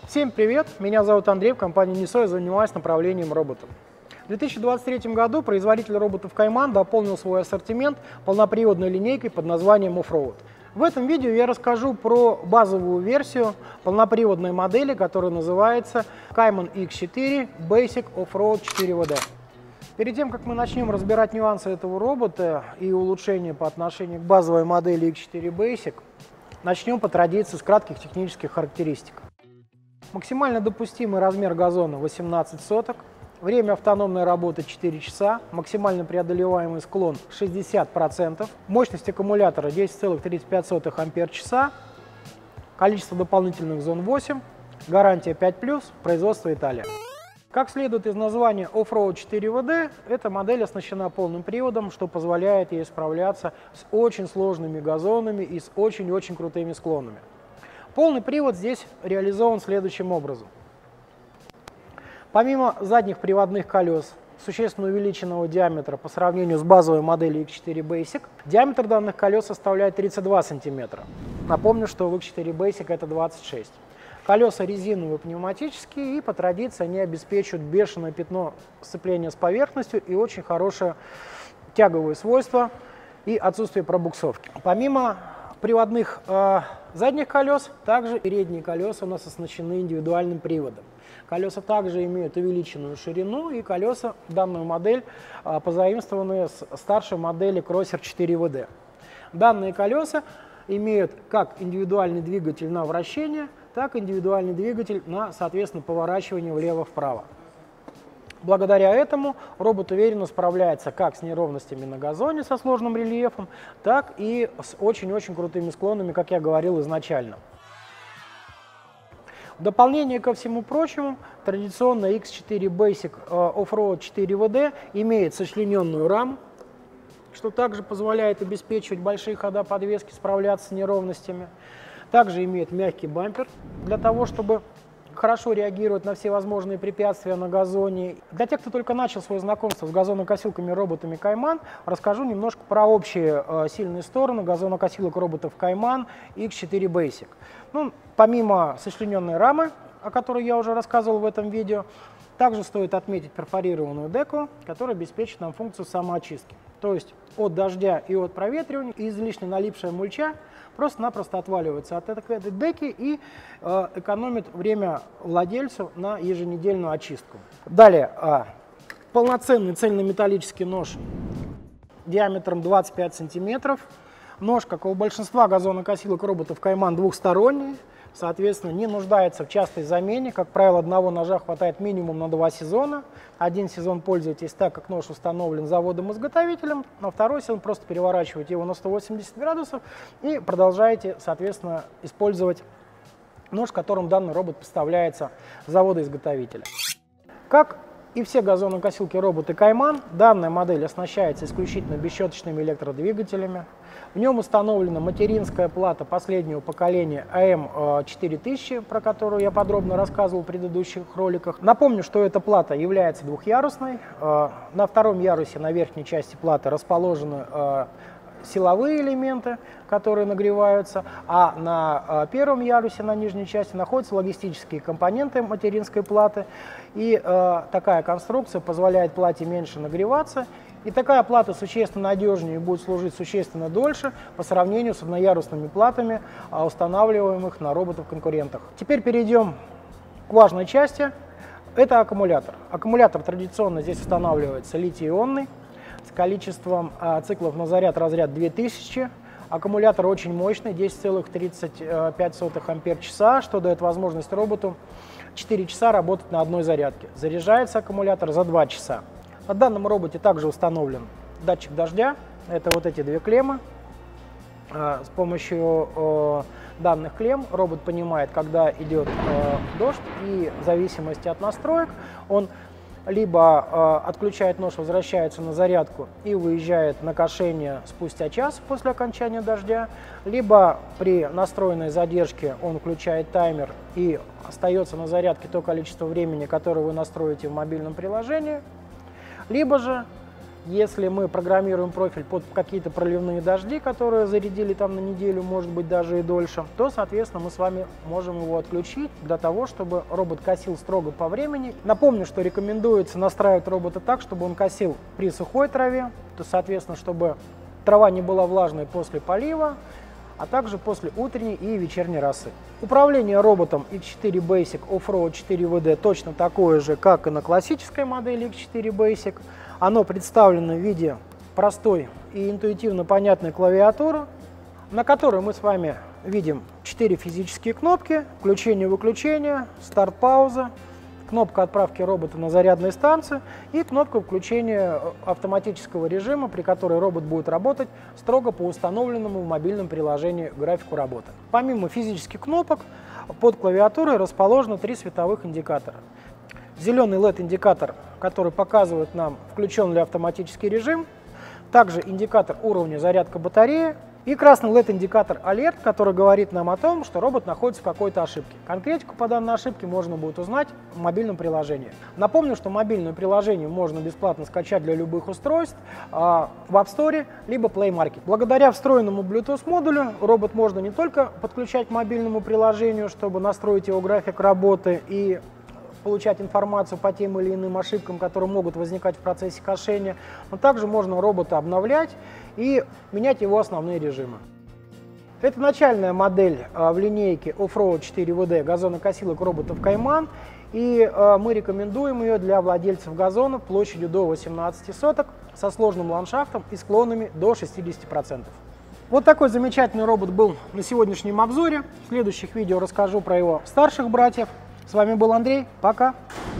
Всем привет! Меня зовут Андрей, в компании Niso я занимаюсь направлением роботов. В 2023 году производитель роботов Кайман дополнил свой ассортимент полноприводной линейкой под названием Offroad. В этом видео я расскажу про базовую версию полноприводной модели, которая называется Kaiman X4 Basic Offroad 4WD. Перед тем, как мы начнем разбирать нюансы этого робота и улучшения по отношению к базовой модели X4 Basic, начнем по традиции с кратких технических характеристик. Максимально допустимый размер газона 18 соток, время автономной работы 4 часа, максимально преодолеваемый склон 60%, мощность аккумулятора 10,35 Ампер-часа, количество дополнительных зон 8, гарантия 5+, производство Италия. Как следует из названия Offroad 4WD, эта модель оснащена полным приводом, что позволяет ей справляться с очень сложными газонами и с очень-очень крутыми склонами. Полный привод здесь реализован следующим образом. Помимо задних приводных колес, существенно увеличенного диаметра по сравнению с базовой моделью X4 Basic, диаметр данных колес составляет 32 см. Напомню, что в X4 Basic это 26 см. Колеса резиновые, пневматические, и по традиции они обеспечивают бешеное пятно сцепления с поверхностью и очень хорошее тяговые свойства и отсутствие пробуксовки. Помимо приводных задних колес, также передние колеса у нас оснащены индивидуальным приводом. Колеса также имеют увеличенную ширину, и колеса данную модель позаимствованы с старшей модели Crosser 4WD. Данные колеса имеют как индивидуальный двигатель на вращение, так и индивидуальный двигатель на, соответственно, поворачивание влево-вправо. Благодаря этому робот уверенно справляется как с неровностями на газоне со сложным рельефом, так и с очень-очень крутыми склонами, как я говорил изначально. В дополнение ко всему прочему, традиционно X4 Basic Offroad 4WD имеет сочлененную раму, что также позволяет обеспечивать большие хода подвески, справляться с неровностями. Также имеет мягкий бампер для того, чтобы хорошо реагировать на все возможные препятствия на газоне. Для тех, кто только начал свое знакомство с газонокосилками роботами Kaiman, расскажу немножко про общие сильные стороны газонокосилок роботов Kaiman X4 Basic. Помимо сочлененной рамы, о которой я уже рассказывал в этом видео, также стоит отметить перфорированную деку, которая обеспечит нам функцию самоочистки. То есть от дождя и от проветривания излишне налипшая мульча просто-напросто отваливается от этой деки и экономит время владельцу на еженедельную очистку. Далее, полноценный цельнометаллический нож диаметром 25 см. Нож, как у большинства газонокосилок роботов Kaiman, двухсторонний, соответственно, не нуждается в частой замене. Как правило, одного ножа хватает минимум на 2 сезона. Один сезон пользуетесь так, как нож установлен заводом-изготовителем, на второй сезон просто переворачиваете его на 180 градусов и продолжаете, соответственно, использовать нож, которым данный робот поставляется завода-изготовителя. Как и все газонокосилки роботы Kaiman, данная модель оснащается исключительно бесщеточными электродвигателями. В нем установлена материнская плата последнего поколения AM4000, про которую я подробно рассказывал в предыдущих роликах. Напомню, что эта плата является двухъярусной. На втором ярусе, на верхней части платы, расположены силовые элементы, которые нагреваются, а на первом ярусе, на нижней части, находятся логистические компоненты материнской платы. И такая конструкция позволяет плате меньше нагреваться. И такая плата существенно надежнее и будет служить существенно дольше по сравнению с одноярусными платами, устанавливаемых на роботах-конкурентах. Теперь перейдем к важной части. Это аккумулятор. Аккумулятор традиционно здесь устанавливается литий-ионный с количеством циклов на заряд разряд 2000. Аккумулятор очень мощный, 10,35 Ампер-часа, что дает возможность роботу 4 часа работать на одной зарядке. Заряжается аккумулятор за 2 часа. На данном роботе также установлен датчик дождя. Это вот эти две клеммы. С помощью данных клемм робот понимает, когда идет дождь, и в зависимости от настроек он либо отключает нож, возвращается на зарядку и выезжает на кошение спустя час после окончания дождя, либо при настроенной задержке он включает таймер и остается на зарядке то количество времени, которое вы настроите в мобильном приложении, либо же Если мы программируем профиль под какие-то проливные дожди, которые зарядили там на неделю, может быть даже и дольше, то, соответственно, мы с вами можем его отключить для того, чтобы робот косил строго по времени. Напомню, что рекомендуется настраивать робота так, чтобы он косил при сухой траве, то, соответственно, чтобы трава не была влажной после полива, а также после утренней и вечерней росы. Управление роботом X4 Basic Offroad 4WD точно такое же, как и на классической модели X4 Basic. Оно представлено в виде простой и интуитивно понятной клавиатуры, на которой мы с вами видим 4 физические кнопки: включение-выключение, старт-пауза, кнопка отправки робота на зарядные станции и кнопка включения автоматического режима, при которой робот будет работать строго по установленному в мобильном приложении графику работы. Помимо физических кнопок, под клавиатурой расположено 3 световых индикатора. Зеленый LED-индикатор, который показывает нам, включен ли автоматический режим, также индикатор уровня зарядка батареи, и красный LED-индикатор Alert, который говорит нам о том, что робот находится в какой-то ошибке. Конкретику по данной ошибке можно будет узнать в мобильном приложении. Напомню, что мобильное приложение можно бесплатно скачать для любых устройств в App Store либо Play Market. Благодаря встроенному Bluetooth модулю робот можно не только подключать к мобильному приложению, чтобы настроить его график работы и получать информацию по тем или иным ошибкам, которые могут возникать в процессе кошения, но также можно робота обновлять и менять его основные режимы. Это начальная модель в линейке Offroad 4WD газонокосилок роботов Кайман, и мы рекомендуем ее для владельцев газонов площадью до 18 соток со сложным ландшафтом и склонами до 60%. Вот такой замечательный робот был на сегодняшнем обзоре. В следующих видео расскажу про его старших братьев. С вами был Андрей. Пока!